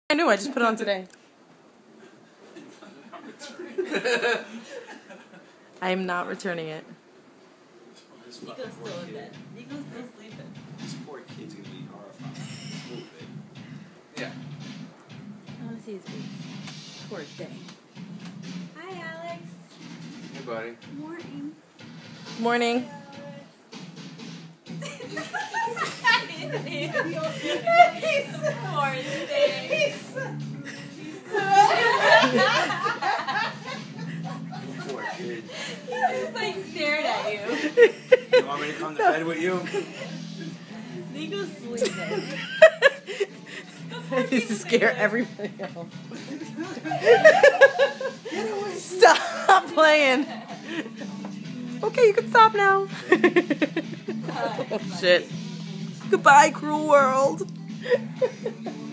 I knew. I just put it on today. I am not returning it. Nico's still in bed. Nico's still sleeping. This poor kid's gonna be horrified. Yeah. I want to see his face. Poor thing. Hi, Alex. Hey, buddy. Morning. Morning. Poor kid. He's like stared at you. You want me to come to bed with you? Nico's sleeping. I used to scare everybody else. Stop playing. Okay, you can stop now. Oh, shit. Goodbye, cruel world.